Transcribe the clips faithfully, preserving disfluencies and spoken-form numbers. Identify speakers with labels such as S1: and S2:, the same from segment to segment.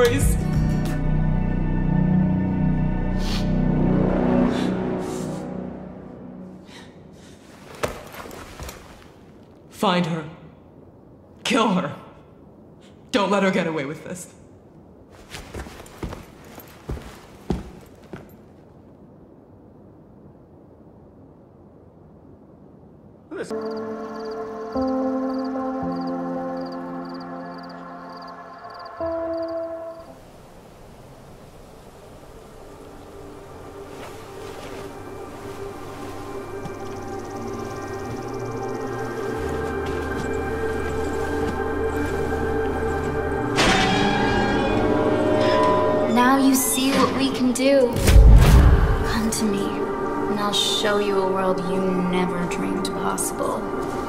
S1: memories. Find her. Kill her. Don't let her get away with this.
S2: Now you see what we can do. Come to me, and I'll show you a world you never dreamed possible.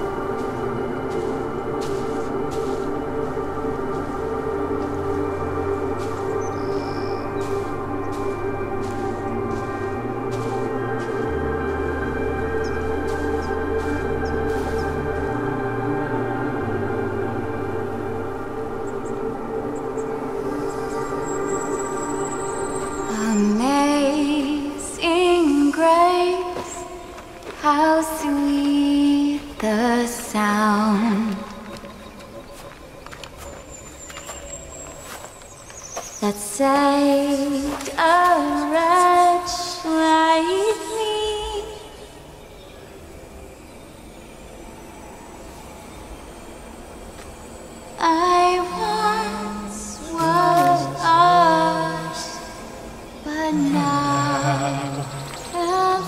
S2: Amazing grace, how sweet the sound that saved a wretch like me. I once was lost, but now am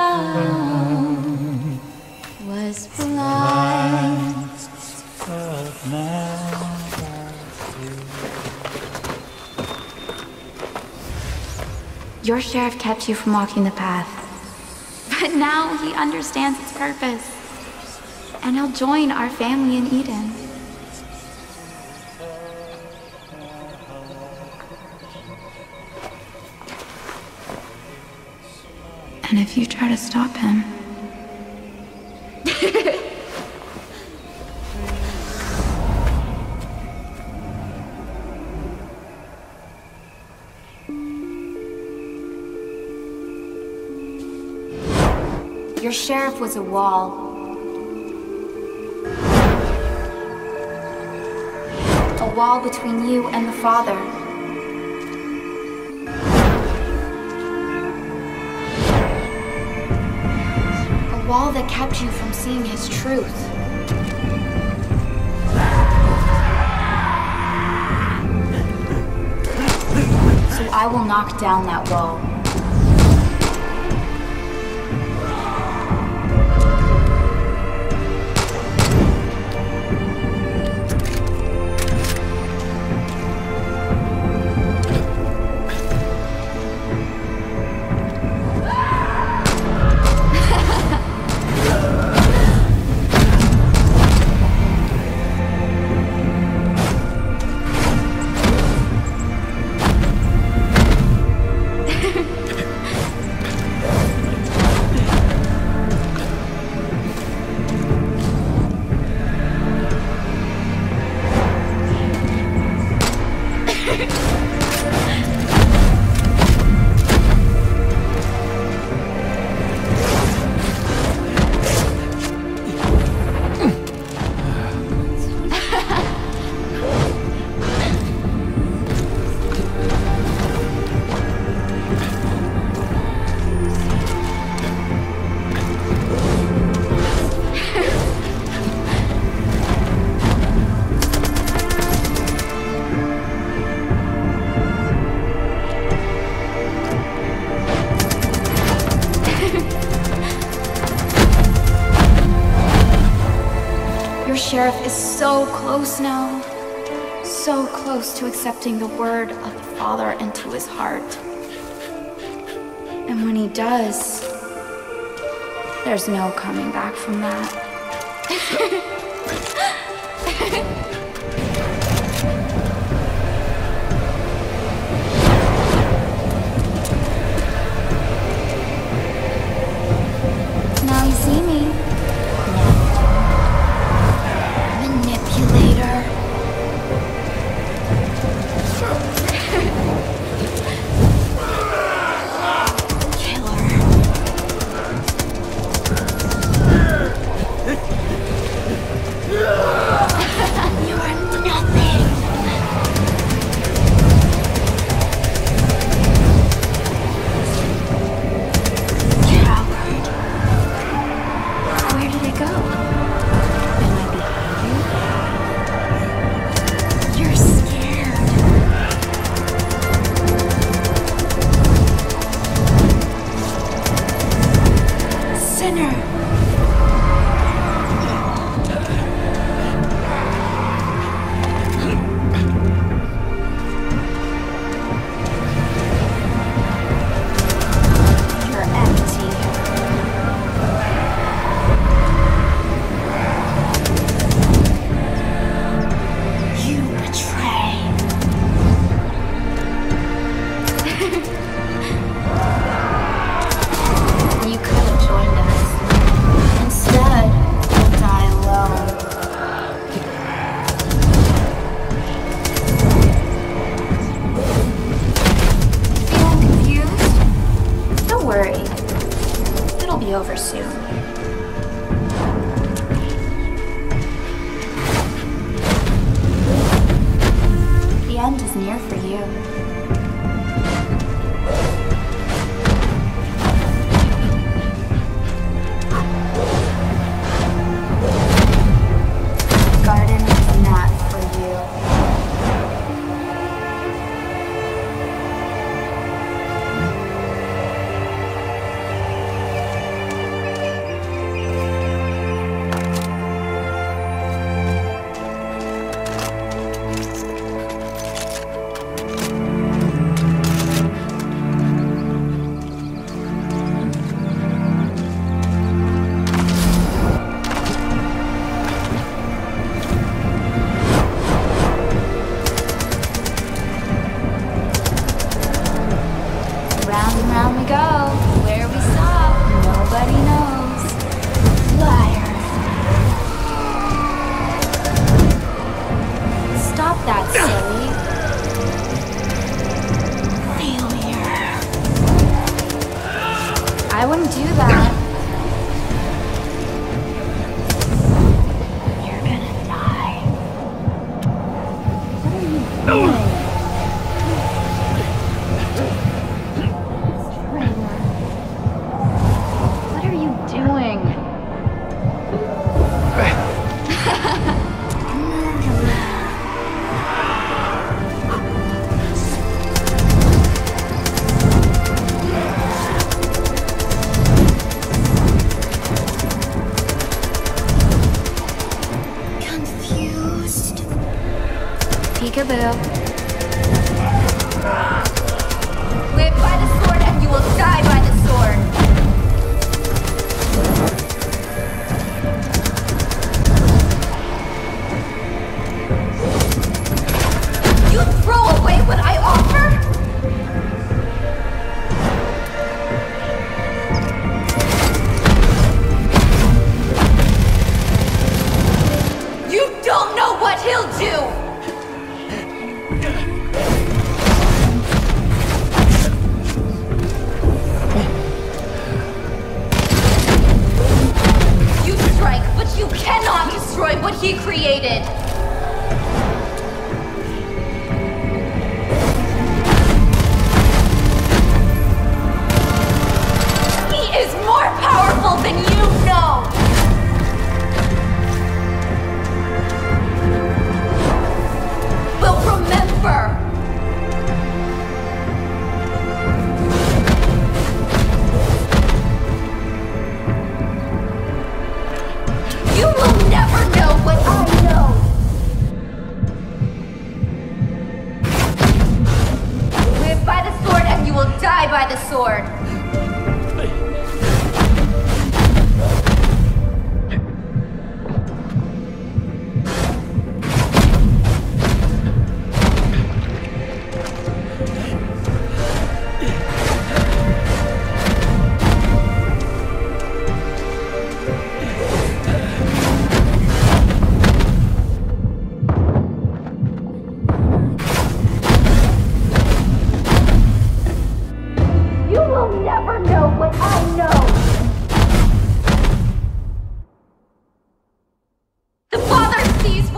S2: found. Was blind, but now I see. Your sheriff kept you from walking the path, but now he understands its purpose, and he'll join our family in Eden. And if you try to stop him... Your sheriff was a wall. A wall between you and the Father. A wall that kept you from seeing his truth. So I will knock down that wall. Sheriff is so close now. So close to accepting the word of the Father into his heart. And when he does, there's no coming back from that. Now you see me. Manipulator. soon. The end is near for you. The garden is not for you. Round and round we go. Where we stop, nobody knows. Liar. Stop that, silly. Failure. I wouldn't do that. You're gonna die. What are you doing? What are you doing? Confused. Peekaboo. Live by the sword and you will die by the sword. You throw away what I offer? You don't know what he'll do! You strike, but you cannot destroy what he created! He is more powerful than you know! But remember, you will never know what I know. Live by the sword and you will die by the sword. You will never know what I know. The Father sees.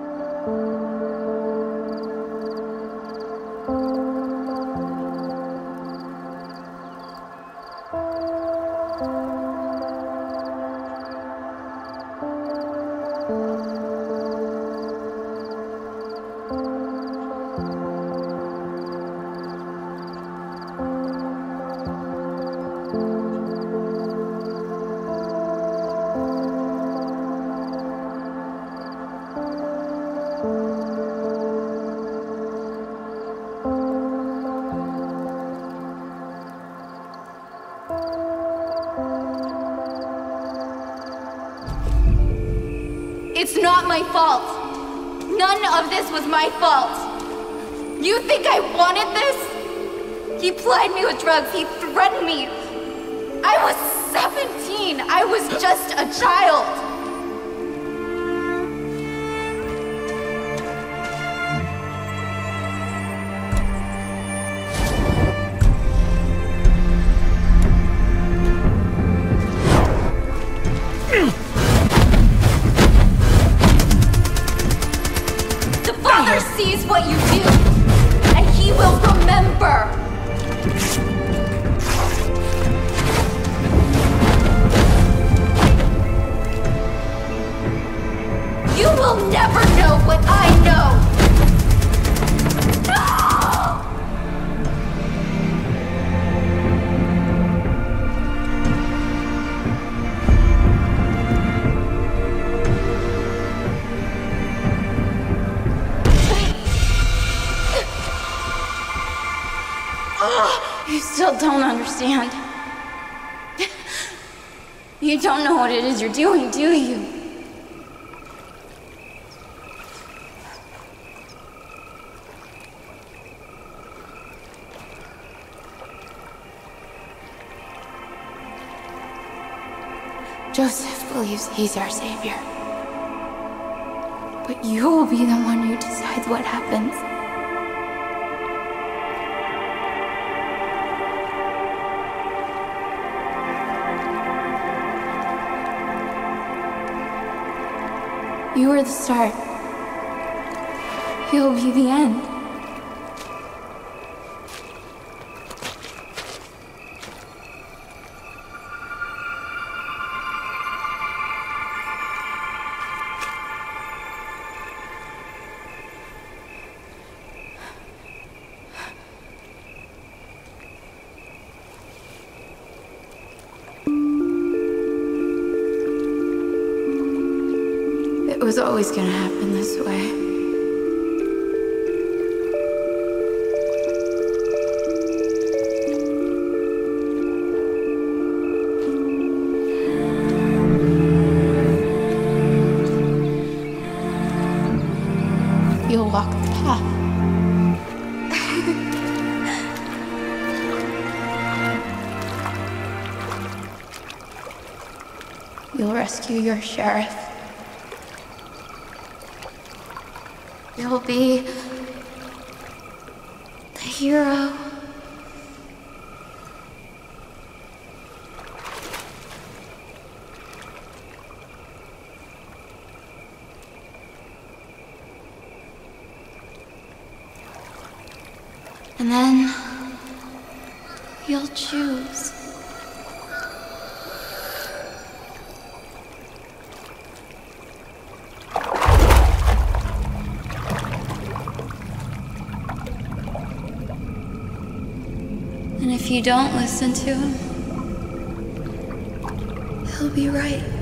S2: It's not my fault. None of this was my fault. You think I wanted this? He plied me with drugs. He threatened me. I was seventeen. I was just a child. You still don't understand. You don't know what it is you're doing, do you? Joseph believes he's our savior. But you will be the one who decides what happens. You are the start. You'll be the end. It was always gonna happen this way. You'll walk the path. You'll rescue your sheriff. You'll be the hero. And then you'll choose. And if you don't listen to him, he'll be right.